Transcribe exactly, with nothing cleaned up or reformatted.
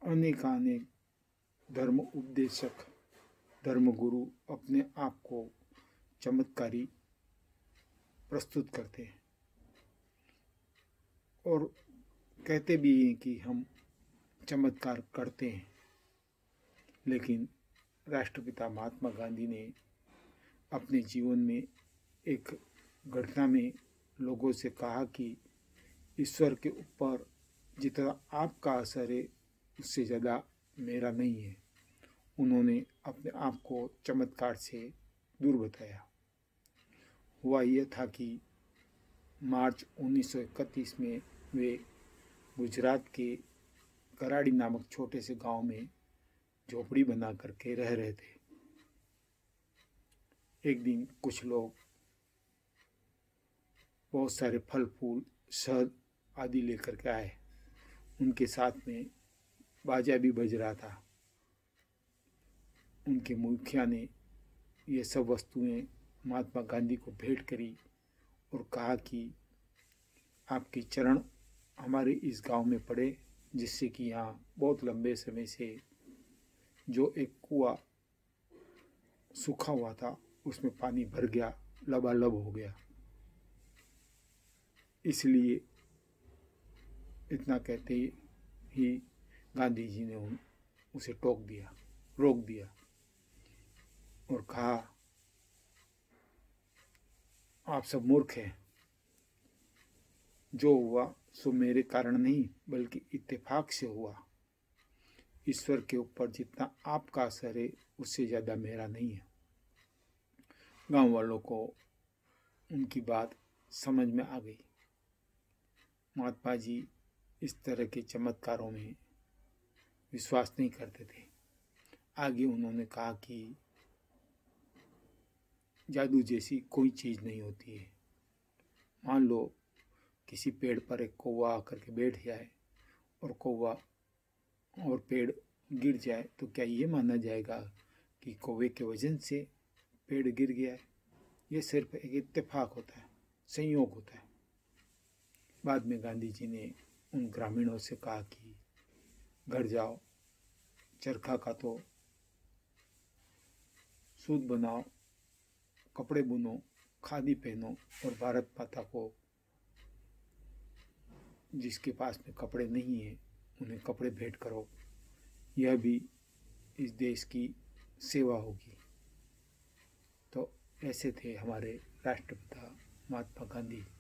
अनेकानेक धर्म उपदेशक, धर्मगुरु अपने आप को चमत्कारी प्रस्तुत करते हैं और कहते भी हैं कि हम चमत्कार करते हैं। लेकिन राष्ट्रपिता महात्मा गांधी ने अपने जीवन में एक घटना में लोगों से कहा कि ईश्वर के ऊपर जितना आपका असर है उससे ज़्यादा मेरा नहीं है। उन्होंने अपने आप को चमत्कार से दूर बताया। हुआ यह था कि मार्च उन्नीस सौ इकतीस में वे गुजरात के कराड़ी नामक छोटे से गांव में झोपड़ी बना करके रह रहे थे। एक दिन कुछ लोग बहुत सारे फल फूल शहद आदि लेकर के आए। उनके साथ में बाजा भी बज रहा था। उनके मुखिया ने ये सब वस्तुएं महात्मा गांधी को भेंट करी और कहा कि आपके चरण हमारे इस गांव में पड़े, जिससे कि यहाँ बहुत लंबे समय से जो एक कुआं सूखा हुआ था उसमें पानी भर गया, लबालब हो गया। इसलिए इतना कहते ही गांधी जी ने उन उसे टोक दिया, रोक दिया और कहा, आप सब मूर्ख हैं। जो हुआ सो मेरे कारण नहीं बल्कि इत्तेफाक से हुआ। ईश्वर के ऊपर जितना आपका असर है उससे ज़्यादा मेरा नहीं है। गांव वालों को उनकी बात समझ में आ गई। महात्मा जी इस तरह के चमत्कारों में विश्वास नहीं करते थे। आगे उन्होंने कहा कि जादू जैसी कोई चीज़ नहीं होती है। मान लो किसी पेड़ पर एक कौवा आकर के बैठ जाए और कौवा और पेड़ गिर जाए तो क्या ये माना जाएगा कि कौवे के वजन से पेड़ गिर गया है? ये सिर्फ एक इत्तेफाक होता है, संयोग होता है। बाद में गांधी जी ने उन ग्रामीणों से कहा कि घर जाओ, चरखा कातो, सूत बनाओ, कपड़े बुनो, खादी पहनो और भारत माता को, जिसके पास में कपड़े नहीं है उन्हें कपड़े भेंट करो। यह भी इस देश की सेवा होगी। तो ऐसे थे हमारे राष्ट्रपिता महात्मा गांधी।